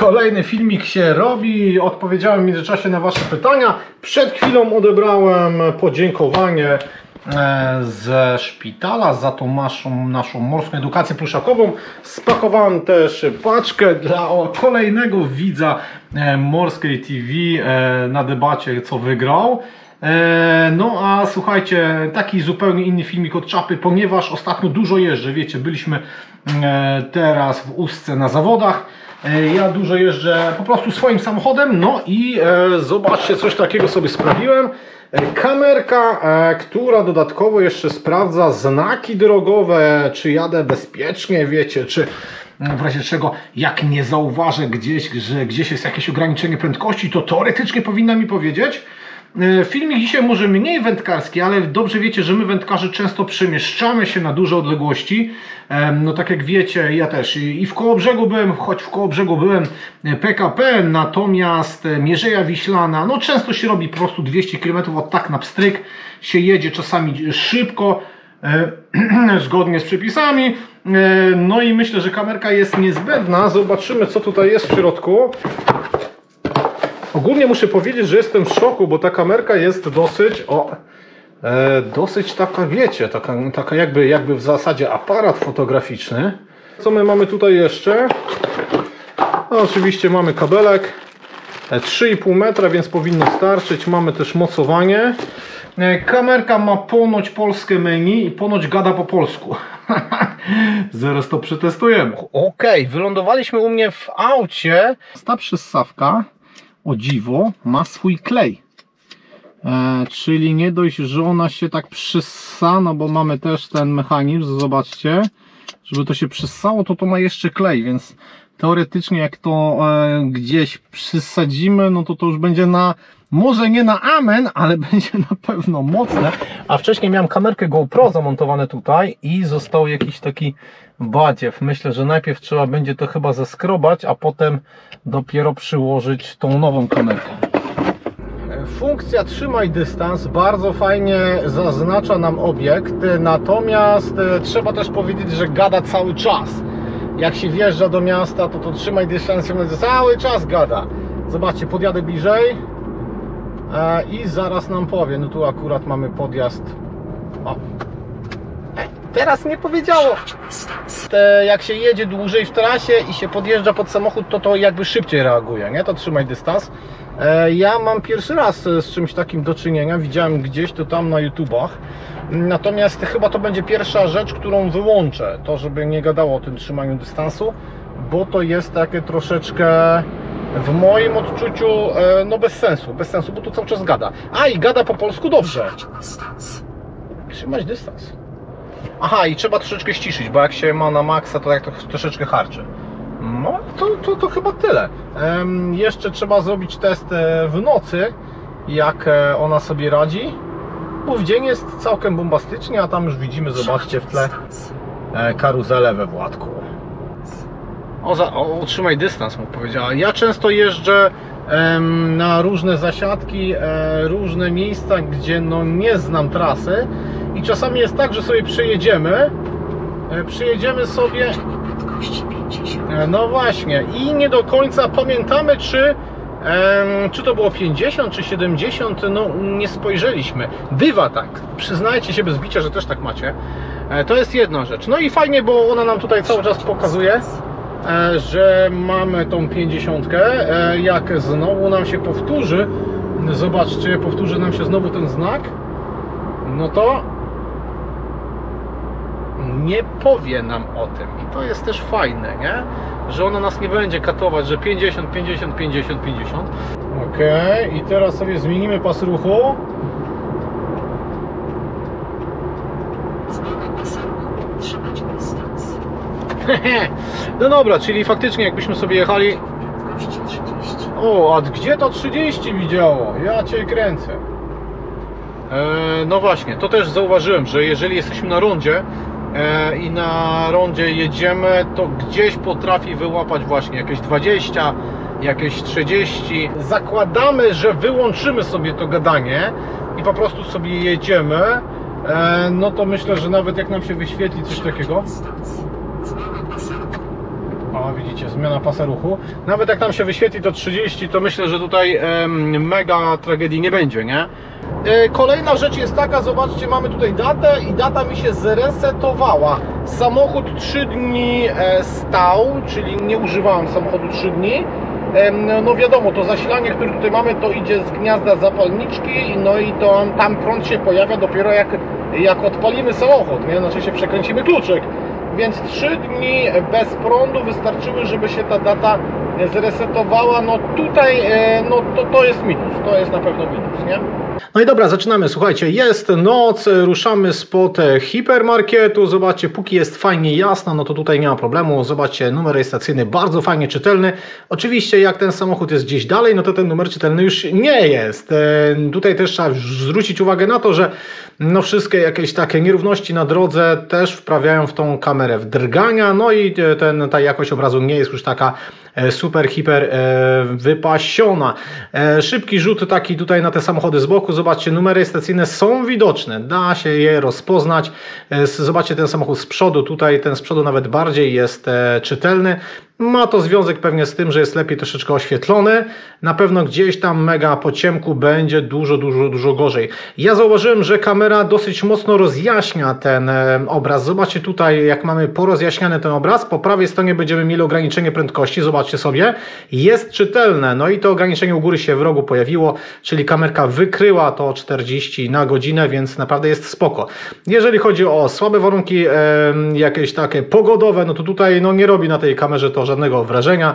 Kolejny filmik się robi. Odpowiedziałem w międzyczasie na Wasze pytania. Przed chwilą odebrałem podziękowanie ze szpitala za tą naszą morską edukację pluszakową. Spakowałem też paczkę dla kolejnego widza Morskiej TV na debacie, co wygrał. No a słuchajcie, taki zupełnie inny filmik od czapy, ponieważ ostatnio dużo jeżdżę, wiecie, byliśmy teraz w Ustce na zawodach. Ja dużo jeżdżę po prostu swoim samochodem, no i zobaczcie, coś takiego sobie sprawiłem. Kamerka, która dodatkowo jeszcze sprawdza znaki drogowe, czy jadę bezpiecznie, wiecie, czy w razie czego, jak nie zauważę gdzieś, że gdzieś jest jakieś ograniczenie prędkości, to teoretycznie powinna mi powiedzieć. Filmik dzisiaj może mniej wędkarski, ale dobrze wiecie, że my wędkarze często przemieszczamy się na duże odległości. No tak jak wiecie, ja też i w Kołobrzegu byłem, choć w Kołobrzegu byłem PKP, natomiast Mierzeja Wiślana, no często się robi po prostu 200 km od tak na pstryk, się jedzie czasami szybko, zgodnie z przepisami. No i myślę, że kamerka jest niezbędna. Zobaczymy, co tutaj jest w środku. Ogólnie muszę powiedzieć, że jestem w szoku, bo ta kamerka jest dosyć taka, wiecie, taka jakby w zasadzie aparat fotograficzny. Co my mamy tutaj jeszcze? No, oczywiście mamy kabelek 3,5 metra, więc powinno starczyć. Mamy też mocowanie. Kamerka ma ponoć polskie menu i ponoć gada po polsku. Zaraz to przetestujemy. Ok, wylądowaliśmy u mnie w aucie. Ta przyssawka, o dziwo, ma swój klej. Czyli nie dość, że ona się tak przyssa, no bo mamy też ten mechanizm, zobaczcie, żeby to się przyssało, to ma jeszcze klej, więc teoretycznie jak to gdzieś przysadzimy, no to już będzie może nie na amen, ale będzie na pewno mocne. A wcześniej miałem kamerkę GoPro zamontowane tutaj i został jakiś taki badziew. Myślę, że najpierw trzeba będzie to chyba zeskrobać, a potem dopiero przyłożyć tą nową kamerkę. Funkcja trzymaj dystans bardzo fajnie zaznacza nam obiekt, natomiast trzeba też powiedzieć, że gada cały czas. Jak się wjeżdża do miasta, to trzymaj dystans cały czas gada. Zobaczcie, podjadę bliżej i zaraz nam powie. No tu akurat mamy podjazd. O. Teraz nie powiedziało. Jak się jedzie dłużej w trasie i się podjeżdża pod samochód, to jakby szybciej reaguje, nie? To trzymaj dystans. Ja mam pierwszy raz z czymś takim do czynienia. Widziałem gdzieś to tam na YouTubach. Natomiast chyba to będzie pierwsza rzecz, którą wyłączę. To, żeby nie gadało o tym trzymaniu dystansu, bo to jest takie troszeczkę w moim odczuciu no bez sensu, bo to cały czas gada. A i gada po polsku dobrze. Trzymać dystans. Aha, i trzeba troszeczkę ściszyć, bo jak się ma na maksa, to tak troszeczkę harczy. No to chyba tyle. Jeszcze trzeba zrobić test w nocy, jak ona sobie radzi. Bo w dzień jest całkiem bombastycznie, a tam już widzimy, zobaczcie w tle karuzelę we Władku. Utrzymaj dystans, mu powiedziała. Ja często jeżdżę na różne zasiadki, różne miejsca, gdzie no nie znam trasy. I czasami jest tak, że sobie przyjedziemy sobie, no właśnie, i nie do końca pamiętamy, czy to było 50 czy 70, no nie spojrzeliśmy. Bywa tak, przyznajcie się bez bicia, że też tak macie. To jest jedna rzecz. No i fajnie, bo ona nam tutaj cały czas pokazuje, że mamy tą 50. Jak znowu nam się powtórzy, zobaczcie, powtórzy nam się znowu ten znak, no to nie powie nam o tym. I to jest też fajne, nie? Że ona nas nie będzie katować, że 50, 50, 50, 50. Ok, i teraz sobie zmienimy pas ruchu. No dobra, czyli faktycznie jakbyśmy sobie jechali... O, a gdzie to 30 widziało? Ja cię kręcę. No właśnie, to też zauważyłem, że jeżeli jesteśmy na rondzie i na rondzie jedziemy, to gdzieś potrafi wyłapać właśnie jakieś 20, jakieś 30. Zakładamy, że wyłączymy sobie to gadanie i po prostu sobie jedziemy, no to myślę, że nawet jak nam się wyświetli coś takiego, O, widzicie, zmiana pasa ruchu. Nawet jak nam się wyświetli to 30, to myślę, że tutaj mega tragedii nie będzie, nie? Kolejna rzecz jest taka, zobaczcie, mamy tutaj datę i data mi się zresetowała. Samochód 3 dni stał, czyli nie używałem samochodu 3 dni. No wiadomo, to zasilanie, które tutaj mamy, to idzie z gniazda zapalniczki, no i to tam prąd się pojawia dopiero jak odpalimy samochód, nie? Znaczy się przekręcimy kluczyk. Więc 3 dni bez prądu wystarczyły, żeby się ta data zresetowała. No tutaj no to jest minus, to jest na pewno minus, nie? No i dobra, zaczynamy. Słuchajcie, jest noc, ruszamy spod hipermarketu. Zobaczcie, póki jest fajnie jasno, no to tutaj nie ma problemu. Zobaczcie, numer rejestracyjny bardzo fajnie czytelny. Oczywiście jak ten samochód jest gdzieś dalej, no to ten numer czytelny już nie jest. Tutaj też trzeba zwrócić uwagę na to, że no wszystkie jakieś takie nierówności na drodze też wprawiają w tą kamerę w drgania, no i ta jakość obrazu nie jest już taka super, hiper wypasiona. Szybki rzut taki tutaj na te samochody z boku. Zobaczcie, numery rejestracyjne są widoczne, da się je rozpoznać. Zobaczcie ten samochód z przodu, tutaj ten z przodu nawet bardziej jest czytelny. Ma to związek pewnie z tym, że jest lepiej troszeczkę oświetlony. Na pewno gdzieś tam mega po ciemku będzie dużo gorzej. Ja zauważyłem, że kamera dosyć mocno rozjaśnia ten obraz. Zobaczcie tutaj, jak mamy porozjaśniany ten obraz. Po prawej stronie będziemy mieli ograniczenie prędkości. Zobaczcie sobie. Jest czytelne. No i to ograniczenie u góry się w rogu pojawiło, czyli kamerka wykryła to 40 na godzinę, więc naprawdę jest spoko. Jeżeli chodzi o słabe warunki jakieś takie pogodowe, no to tutaj no nie robi na tej kamerze to żadnego wrażenia.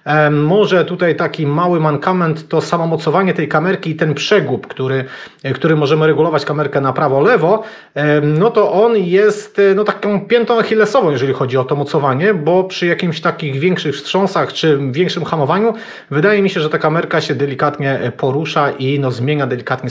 Może tutaj taki mały mankament to samomocowanie tej kamerki i ten przegub, który możemy regulować kamerkę na prawo, lewo, no to on jest no taką piętą achillesową, jeżeli chodzi o to mocowanie, bo przy jakimś takich większych wstrząsach czy większym hamowaniu wydaje mi się, że ta kamerka się delikatnie porusza i no zmienia delikatnie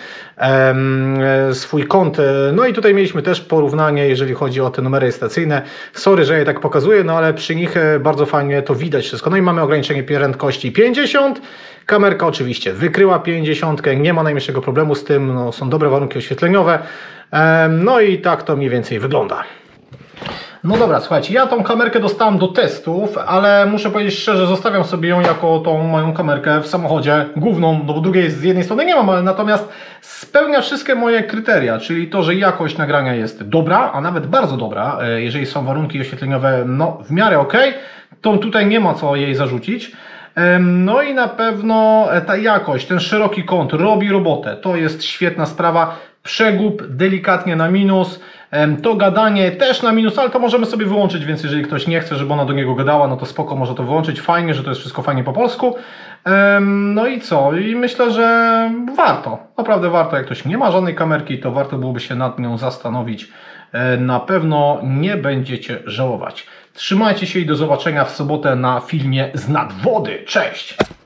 swój kąt. No i tutaj mieliśmy też porównanie, jeżeli chodzi o te numery rejestracyjne. Sorry, że je tak pokazuję, no ale przy nich bardzo fajnie to widać wszystko. No i mamy ograniczenie prędkości 50. Kamerka oczywiście wykryła 50, nie ma najmniejszego problemu z tym, no, są dobre warunki oświetleniowe. No i tak to mniej więcej wygląda. No dobra, słuchajcie, ja tą kamerkę dostałem do testów, ale muszę powiedzieć szczerze, zostawiam sobie ją jako tą moją kamerkę w samochodzie główną, no bo drugiej z jednej strony nie mam, ale natomiast spełnia wszystkie moje kryteria, czyli to, że jakość nagrania jest dobra, a nawet bardzo dobra, jeżeli są warunki oświetleniowe no w miarę ok, to tutaj nie ma co jej zarzucić. No i na pewno ta jakość, ten szeroki kąt robi robotę, to jest świetna sprawa. Przegub delikatnie na minus, to gadanie też na minus, ale to możemy sobie wyłączyć, więc jeżeli ktoś nie chce, żeby ona do niego gadała, no to spoko, może to wyłączyć. Fajnie, że to jest wszystko fajnie po polsku. No i co? I myślę, że warto, naprawdę warto. Jak ktoś nie ma żadnej kamerki, to warto byłoby się nad nią zastanowić. Na pewno nie będziecie żałować. Trzymajcie się i do zobaczenia w sobotę na filmie z nad wody. Cześć!